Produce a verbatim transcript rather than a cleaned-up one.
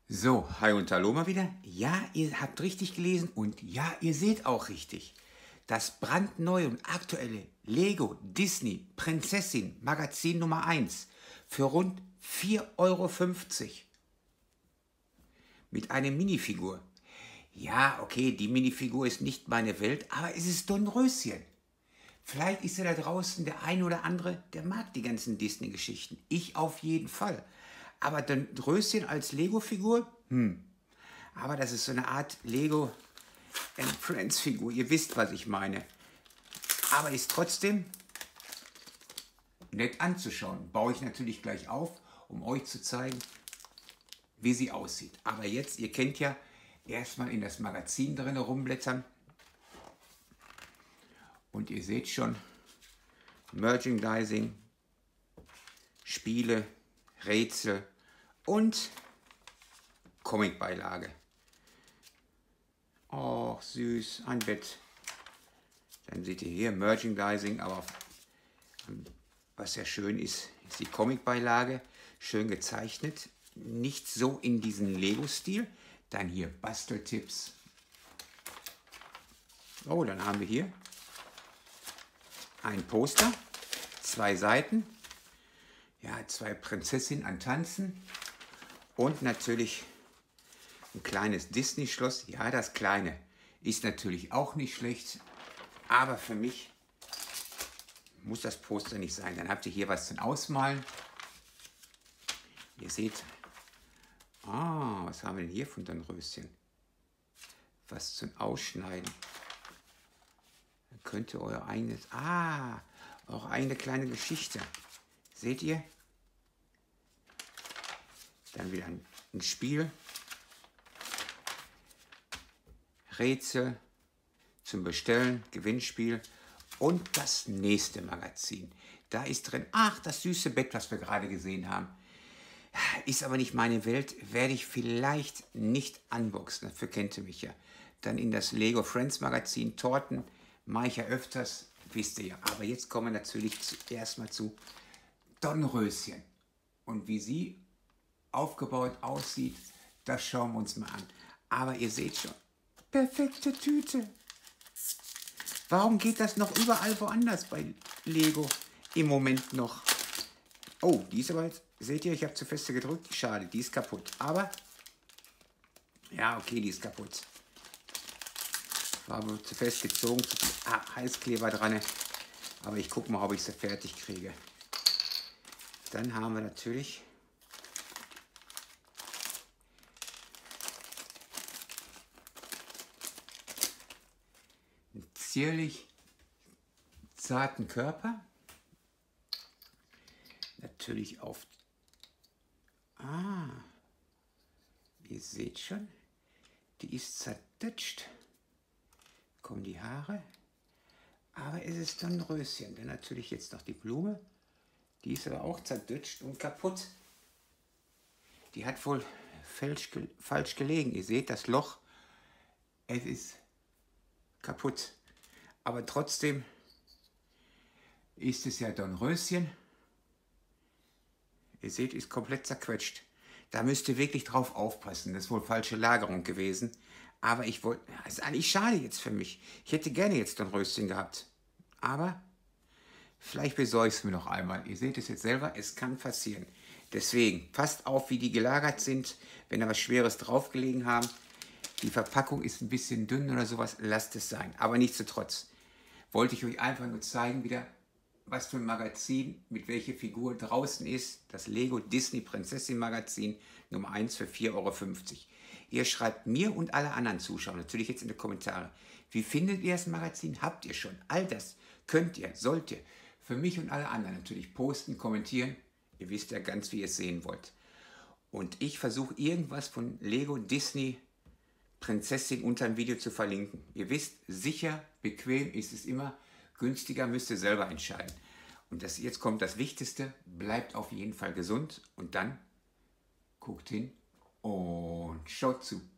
So, hi und hallo mal wieder. Ja, ihr habt richtig gelesen und ja, ihr seht auch richtig. Das brandneue und aktuelle Lego Disney Prinzessin Magazin Nummer eins für rund vier Euro fünfzig mit einer Minifigur. Ja, okay, die Minifigur ist nicht meine Welt, aber es ist Dornröschen. Vielleicht ist ja da draußen der ein oder andere, der mag die ganzen Disney-Geschichten. Ich auf jeden Fall. Aber Dornröschen als Lego-Figur? Hm. Aber das ist so eine Art Lego and Friends Figur. Ihr wisst, was ich meine. Aber ist trotzdem nett anzuschauen. Baue ich natürlich gleich auf, um euch zu zeigen, wie sie aussieht. Aber jetzt, ihr kennt ja, erstmal in das Magazin drin rumblättern. Und ihr seht schon, Merchandising, Spiele, Rätsel und Comicbeilage. Oh, süß, ein Bett. Dann seht ihr hier Merchandising, aber was ja schön ist, ist die Comicbeilage, schön gezeichnet. Nicht so in diesen Lego-Stil. Dann hier Basteltipps. Oh, dann haben wir hier ein Poster, zwei Seiten, ja, zwei Prinzessinnen an Tanzen und natürlich ein kleines Disney-Schloss. Ja, das kleine ist natürlich auch nicht schlecht, aber für mich muss das Poster nicht sein. Dann habt ihr hier was zum Ausmalen. Ihr seht, ah, was haben wir denn hier von Dornröschen? Was zum Ausschneiden. Dann könnt ihr euer eigenes, ah, eure eigene kleine Geschichte. Seht ihr? Dann wieder ein, ein Spiel. Rätsel zum Bestellen, Gewinnspiel und das nächste Magazin. Da ist drin, ach, das süße Bett, was wir gerade gesehen haben. Ist aber nicht meine Welt, werde ich vielleicht nicht unboxen, dafür kennt ihr mich ja. Dann in das Lego Friends Magazin, Torten, mache ich ja öfters, wisst ihr ja. Aber jetzt kommen wir natürlich zuerst mal zu Dornröschen. Und wie sie aufgebaut aussieht, das schauen wir uns mal an. Aber ihr seht schon, perfekte Tüte. Warum geht das noch überall woanders bei Lego im Moment noch? Oh, die ist aber jetzt, seht ihr, ich habe zu feste gedrückt. Schade, die ist kaputt. Aber, ja, okay, die ist kaputt. War aber zu fest gezogen, zu viel ah, Heißkleber dran. Aber ich gucke mal, ob ich sie fertig kriege. Dann haben wir natürlich einen zierlich zarten Körper. Natürlich auf... Ah, ihr seht schon, die ist zerdutscht. Kommen die Haare. Aber es ist Dornröschen. Dann natürlich jetzt noch die Blume. Die ist aber auch zerdutscht und kaputt. Die hat wohl falsch, falsch gelegen. Ihr seht das Loch. Es ist kaputt. Aber trotzdem ist es ja Dornröschen. Ihr seht, ist komplett zerquetscht. Da müsst ihr wirklich drauf aufpassen. Das ist wohl falsche Lagerung gewesen. Aber ich wollte, ja, ist eigentlich schade jetzt für mich. Ich hätte gerne jetzt Dornröschen gehabt. Aber vielleicht besorge ich es mir noch einmal. Ihr seht es jetzt selber, es kann passieren. Deswegen, passt auf, wie die gelagert sind. Wenn da was Schweres draufgelegen haben. Die Verpackung ist ein bisschen dünn oder sowas, lasst es sein. Aber nichtsdestotrotz wollte ich euch einfach nur zeigen wieder, was für ein Magazin mit welcher Figur draußen ist. Das Lego Disney Prinzessin Magazin Nummer eins für vier Euro fünfzig. Ihr schreibt mir und alle anderen Zuschauer natürlich jetzt in die Kommentare. Wie findet ihr das Magazin? Habt ihr schon? All das könnt ihr, sollt ihr für mich und alle anderen natürlich posten, kommentieren. Ihr wisst ja ganz, wie ihr es sehen wollt. Und ich versuche irgendwas von Lego Disney Prinzessin unter dem Video zu verlinken. Ihr wisst, sicher, bequem ist es immer. Günstiger müsst ihr selber entscheiden. Und das, jetzt kommt das Wichtigste. Bleibt auf jeden Fall gesund und dann guckt hin und schaut zu.